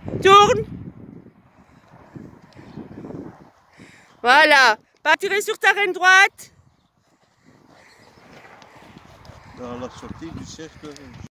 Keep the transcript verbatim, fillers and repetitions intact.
Tourne. Voilà. Pas tirer sur ta reine droite. Dans la sortie du cercle.